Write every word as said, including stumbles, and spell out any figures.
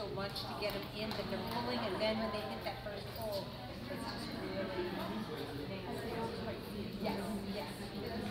so much to get them in that they're pulling, and then when they hit that first pull, it's just really nice. Yes, yes.